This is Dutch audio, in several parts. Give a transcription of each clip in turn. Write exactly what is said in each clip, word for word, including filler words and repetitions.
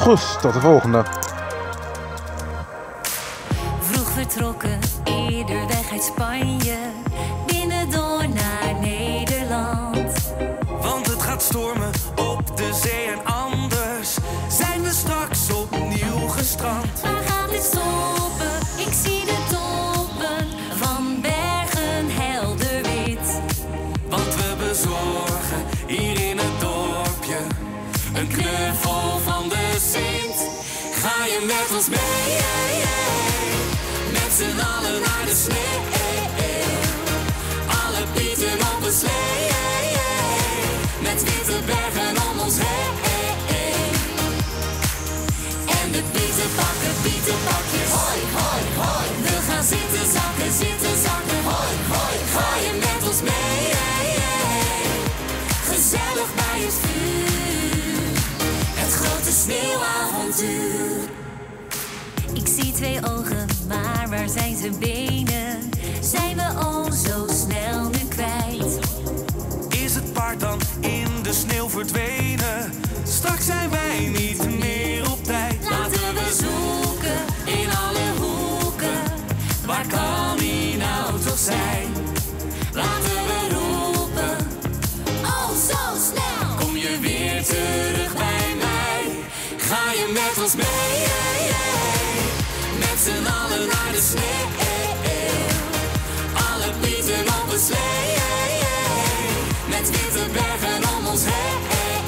Goed, tot de volgende. Vroeg vertrokken, eerder weg uit Spanje, binnendoor naar Nederland. Want het gaat stormen op de zee en anders zijn we straks opnieuw gestrand. Waar gaat dit stoppen? Ik zie de toppen van bergen helder wit. Want we bezorgen hier in het dorpje een knuffel van de Sint. Ga je met ons mee, met z'n allen naar de sneeuw. Alle pieten op een slee, met witte bergen om ons heen. En de pieten pakken pietenpakjes. Hoi, hoi, hoi. We gaan zitten zakken, zitten zakken. Hoi, hoi, ga je met ons mee? Gezellig bij het vuur, het grote sneeuwavontuur. Ik zie twee ogen, maar waar zijn zijn benen? Zijn we al zo snel nu kwijt? Is het paard dan in de sneeuw verdwenen? Straks zijn wij niet meer op tijd. Laten we zoeken in alle hoeken. Waar kan hij nou toch zijn? Laten we roepen, oh zo snel. Kom je weer terug bij mij? Ga je met ons mee? Met z'n allen naar de sneeuw. Alle pieten op een slee, met witte bergen om ons heen.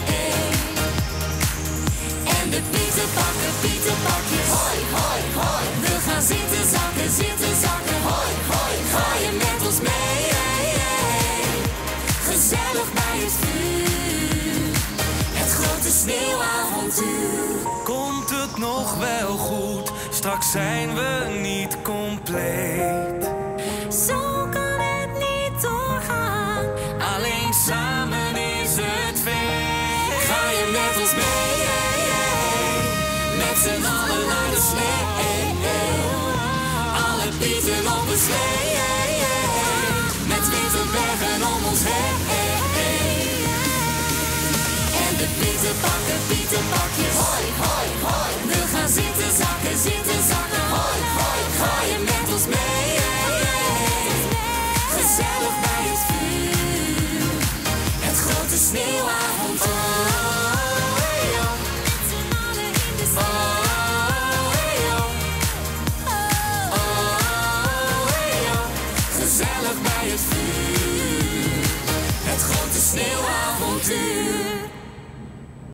En de pieten pakken pietenpakjes. Hoi, hoi, hoi. We gaan zitten zakken, zitten zakken. Hoi, hoi, ga je met ons mee? Gezellig bij het vuur, het grote sneeuwavontuur. Komt het nog wel goed? Straks zijn we niet compleet. Zo kan het niet doorgaan. Alleen samen is het feest. Ga je met ons mee? Met z'n allen naar de sneeuw. Alle pieten op een slee, met witte bergen om ons heen. En de pieten pakken pietenpakjes. Hoi, hoi, hoi. We gaan zitten zakken, zitten zakken. Hoi, hoi, ga je met ons mee? Gezellig bij het vuur, het grote sneeuwavontuur. Met z'n allen in de Oh, hey, oh. Oh, hey, oh. Gezellig bij het vuur, het grote sneeuwavontuur.